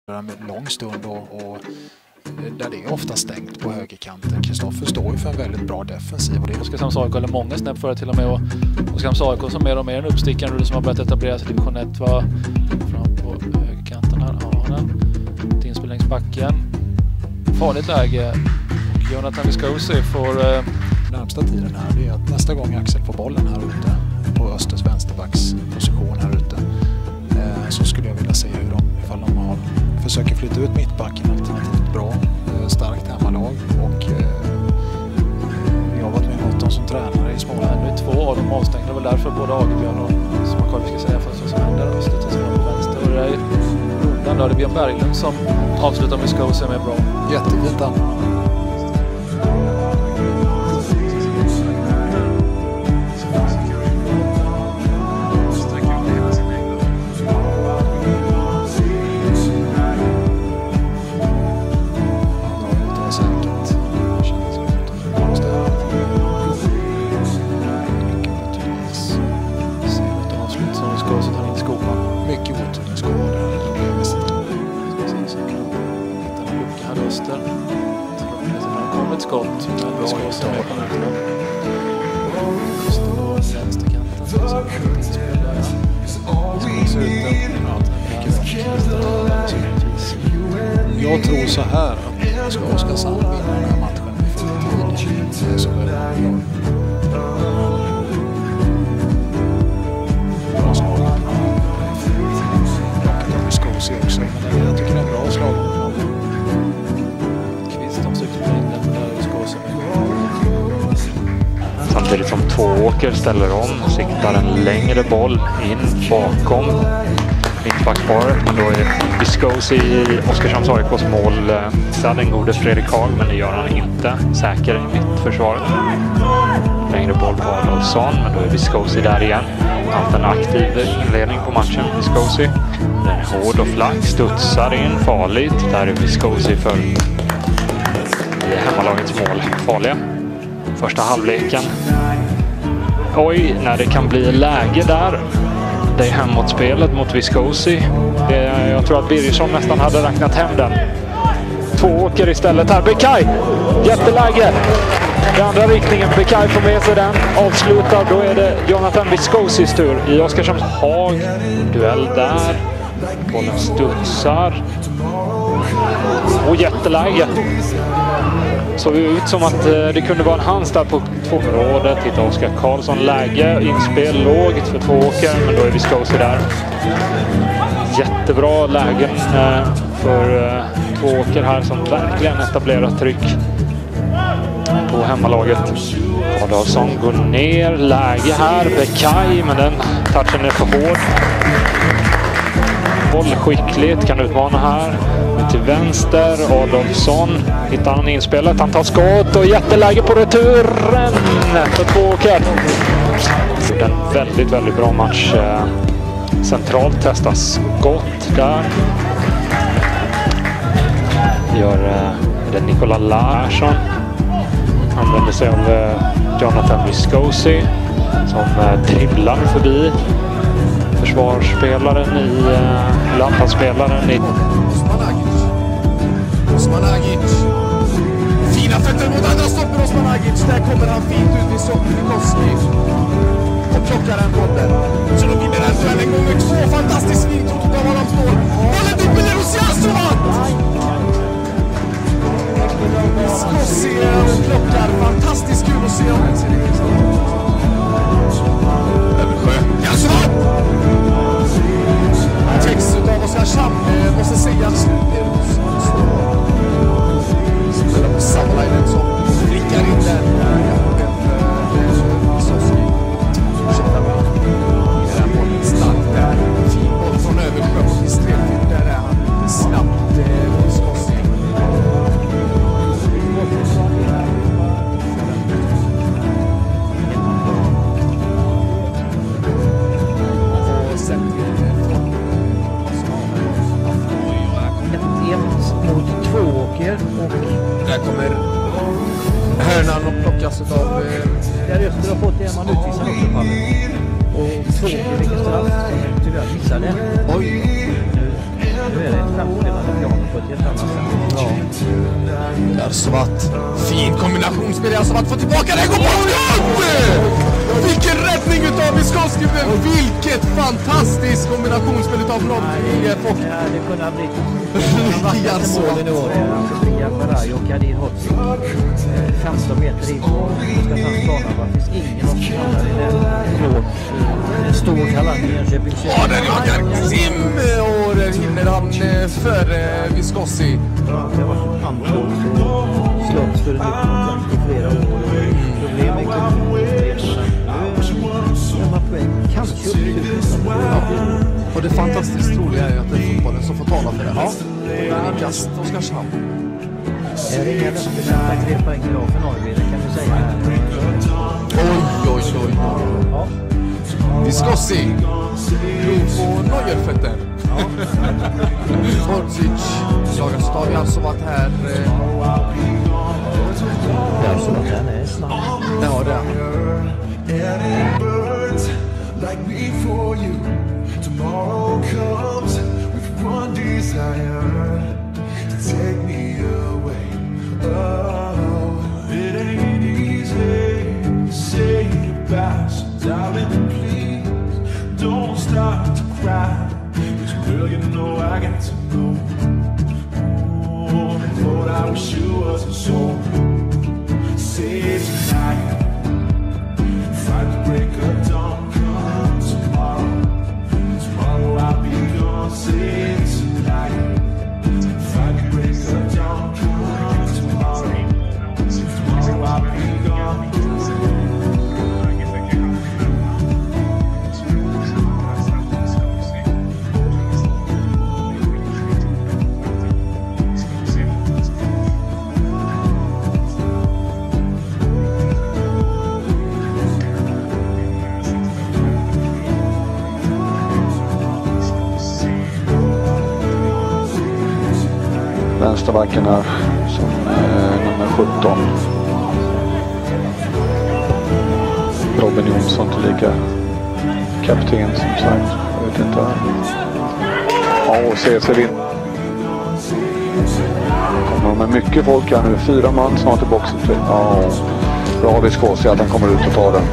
en lång stund och där det är ofta stängt på högerkanten. Kristoffer står ju för en väldigt bra defensiv. Och det är Oskarshamns AIK, eller många snäpp för till och med. Och Oskarshamns AIK som mer och mer en uppstickande som har börjat etablera sig i division 1 var fram på högerkanten här. Ja, den. Ett inspel längs backen. Farligt läge. Och Jonathan Viscosi får närmsta tiden här. Det är att nästa gång Axel får bollen här ute på Östers vänsterbacks position här ute, så skulle jag vilja se hur ifall de försöker flytta ut mittbacken, alternativt bra, starkt hemmalag, och jag har varit med något som tränare i Småland. Nu är två av dem avstängda, väl därför både Agerbjörn och som man själv ska säga fast vad som händer och stöttar sig på vänster. Och det är rundan då, det är Björn Berglund som avslutar med Viscosi med bra. Jättefint använd. Mycket oturlig skål där. Öster. Det kommer ett skott. Men vi ska också med på den. Just då vänsterkanten. Så kan inspel där. Vi ska se ut jag tror så här att ska Oskarshamn vinna den här matchen med full tid. Så är det också, men jag tycker det är en bra slag. Kvist om cykelspringen, men där ska så samtidigt som Tvååker ställer om, siktar en längre boll in bakom mittbacksparet, men då är Viscosi i Oskarshamns AIKs mål den gode Fredrik Hag, men det gör han inte. Säker i mittförsvaret. Längre boll på Adolfsson, men då är Viscosi där igen. Haft en aktiv inledning på matchen, Viscosi. Den är hård och flack, studsar in farligt. Där är Viscosi för hemmalagets mål farliga. Första halvleken. Oj, när det kan bli läge där. Det är hemåtspelet mot Viscosi. Jag tror att Birgersson nästan hade räknat hem den. Tvååker istället här. Bekaj! Jätteläge! I andra riktningen. Bekaj får med sig den. Avslutar. Då är det Jonathan Viscosis tur i Oskarshamns Hag. Duell där. Bollen studsar. Och jätteläge. Såg ut som att det kunde vara en hands där på tvåområdet. Titta, Oskar Karlsson läge. Inspel lågt för Tvååker, men då är Viscosi där. Jättebra lägen för Tvååker här som verkligen etablerar tryck på hemmalaget. Adolfsson går ner. Läge här. Bekaj, men den touchen är för hård. Bollskickligt, kan utmana här. Till vänster, Adolfsson hittar han inspelet, han tar skott och jätteläge på returen för Tvååker. En väldigt, väldigt bra match. Centralt testas skott där. Gör det Nikola Larsson. Använder sig av Jonathan Viscosi som dribblar förbi försvarsspelaren i landslagsspelaren i Osman Agic. Fina fötter mot andra stoppen Osman Agic. Där kommer han fint ut i Soknikowski. Och plockar en bollen. Så då blir det här en gång med två. Fantastiskt fint ut av honom står. Bollen till Belarus-Jastrovat! Viscosi och plockar. Fantastiskt kul att se honom. Översjö. Jastrovat! Text utav Oskarshamn. Måste säga spelar på samma linjen som flickar in där. Ursäkta mig. Det är bollen starkt där. Fin boll från Översjö till sträckfyrt. Där är han snabbt Viscosi. Och sen mot Tvååker och där kommer hörnan och plockas av där Öster har fått en man utvisad också på och Tvååker vilken straff tyvärr missade. Oj! Nu är det en framspelare. Jarsuvat. Fin kombinationsspel. Jarsuvat får tillbaka den. Går bort! Vilken räddning utav Wiskowski. Vilket fantastiskt kombinationsspel utav IF. Det kunde ha blivit vackraste målen i år. Sofia Faraj och Kadir Hodzic. 15 meter in på Oskarshamns bana. Det finns ingen som spelar i den. En stor talang i Jönköping. Ja, den är Jarsim och där hinner han före Wiskowski. Det har varit Anton och slått för i flera år. Problem med kommunen. Kanske och det fantastiskt roliga är att det är fotbollen som får tala för det. Ja. Nikast Oskarshamn. Är det inga löften 3 poäng idag för Norrby, det kan vi säga. Oj. Ja. Wiskowski. Prov på Neuerfetter. Hodzic. Lagerstav har alltså varit här. Jarsuvat, den är snabb. Ja, det är. Like before you, tomorrow comes with one desire to take me away. Oh, it ain't easy to say goodbye, so darling, please don't start to cry. 'Cause girl, you know I got to go. Oh, Lord, I wish you wasn't so. Say tonight, if I could break a dawn. Tomorrow I'll be gone, say tonight. If I could break her down, tomorrow I'll be gone. Vänsterbacken här som nummer 17. Robin Jonsson tillika kapten som sagt. Jag vet inte. Ja, och CC vinner. Kommer de med mycket folk här nu. 4 man snart i boxen. Ja, bra Wiskowski att han kommer ut och tar den.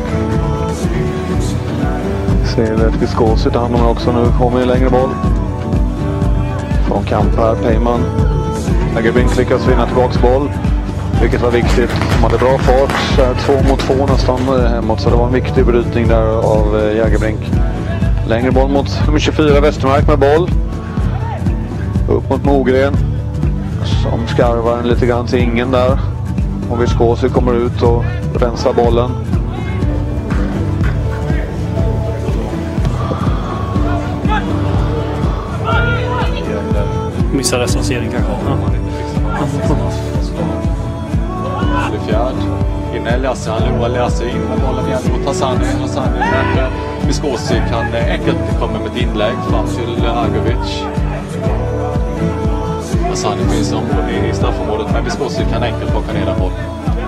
Ser att Wiskowski tar hand om också nu. Kommer en längre boll. Från kamp här, Peyman. Jägerbrink lyckas vinna tillbaks boll, vilket var viktigt. De hade bra fart, 2 mot 2 nästan hemåt, så det var en viktig brytning där av Jägerbrink. Längre boll mot nummer 24 Westermark med boll. Upp mot Mogren, som skarvar lite grann till ingen där. Och Wiskowski kommer ut och rensar bollen. Missar recensering kanske. Det är fjärd. Inne Lasse, han lurar Lasse in med bollen igen mot Hassani. Hassani möter Wiskowski, kan enkelt komma med ett inlägg fram till Agovic. Hassani finns i straffområdet, men Wiskowski kan enkelt plocka ner den bollen.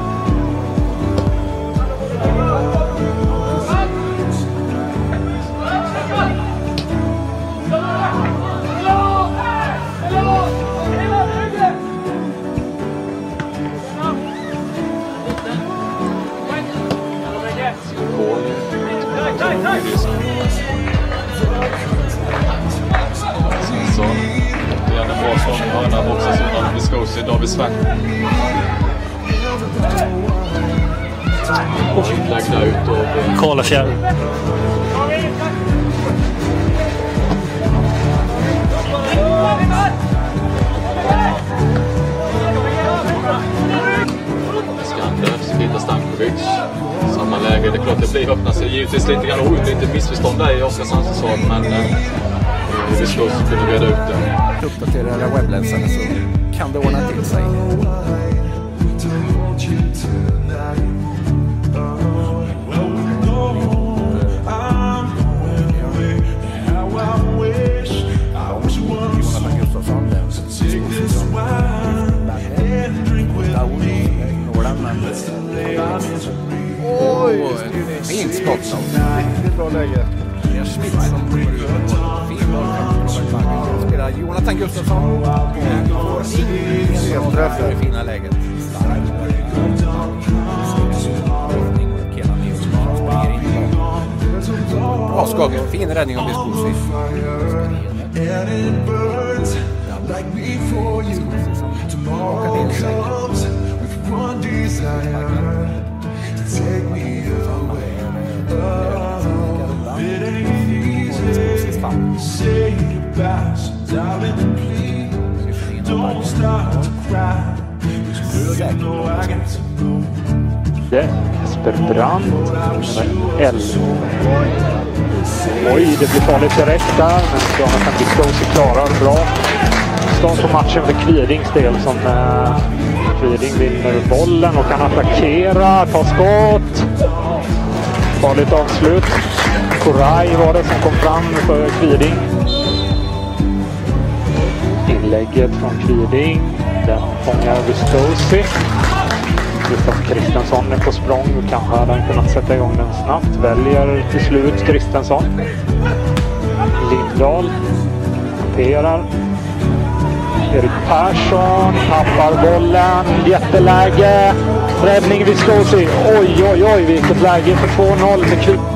Så det är en bra sån hörna också som Wiskowski, David Svärd. Inlägg där ut och Karlafjärd. Skander, Skita Stankovic. Samma läge, det är klart det blir öppna sig givetvis lite grann ut, lite missförstånd där i Oskarshamns försvar, men vi ska också kunna reda ut det. Uppdatera era webbläsare så kan det ordna till sig. Jonathan Gustafsson, oj, fint skott. Riktigt bra läge. Det är Schmidt som kommer ut och fin boll. Spelar Jonathan Gustafsson. Får ingen träff i fina läget. Skage. Fin räddning av Viscosi. And it burns like before you. Tomorrow comes with one desire to take me away. Oh, it ain't easy. Say goodbye, so darling, please don't start to cry. 'Cause girl, you know I got to go. Jesper Brandt, nummer 11. Oj, det blir farligt direkt där, men Jonathan Viscosi klarar bra start på matchen för Kvidings del, som Kviding vinner bollen och kan attackera, ta skott. Farligt avslut. Koray var det som kom fram för Kviding. Inlägget från Kviding, den fångar Viscosi. Gustav Kristensson är på språng och kanske hade han kunnat sätta igång den snabbt. Väljer till slut Kristensson. Lindahl hanterar. Erik Persson tappar bollen. Jätteläge. Räddning Viscosi. Oj, oj, oj, vilket läge för 2-0 för Kviding.